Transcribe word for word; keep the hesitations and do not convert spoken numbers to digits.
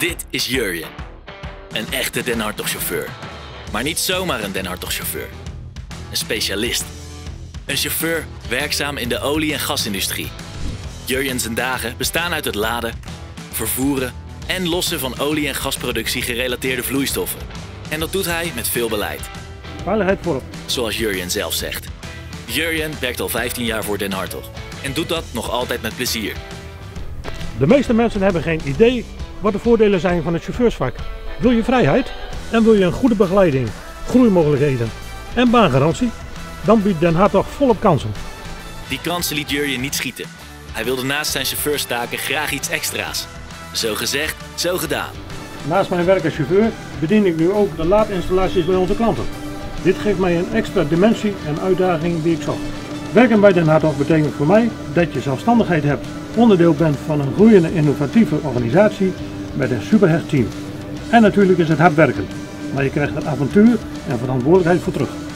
Dit is Jurjen, een echte Den Hartog chauffeur. Maar niet zomaar een Den Hartog chauffeur. Een specialist. Een chauffeur werkzaam in de olie- en gasindustrie. Jurjen zijn dagen bestaan uit het laden, vervoeren en lossen van olie- en gasproductie gerelateerde vloeistoffen. En dat doet hij met veel beleid. Veiligheid voorop. Zoals Jurjen zelf zegt. Jurjen werkt al vijftien jaar voor Den Hartog en doet dat nog altijd met plezier. De meeste mensen hebben geen idee wat de voordelen zijn van het chauffeursvak. Wil je vrijheid en wil je een goede begeleiding, groeimogelijkheden en baangarantie? Dan biedt Den Hartog volop kansen. Die kansen liet Jurjen niet schieten. Hij wilde naast zijn chauffeurstaken graag iets extra's. Zo gezegd, zo gedaan. Naast mijn werk als chauffeur bedien ik nu ook de laadinstallaties bij onze klanten. Dit geeft mij een extra dimensie en uitdaging die ik zocht. Werken bij Den Hartog betekent voor mij dat je zelfstandigheid hebt, onderdeel bent van een groeiende innovatieve organisatie met een superhecht team. En natuurlijk is het hard werken, maar je krijgt er avontuur en verantwoordelijkheid voor terug.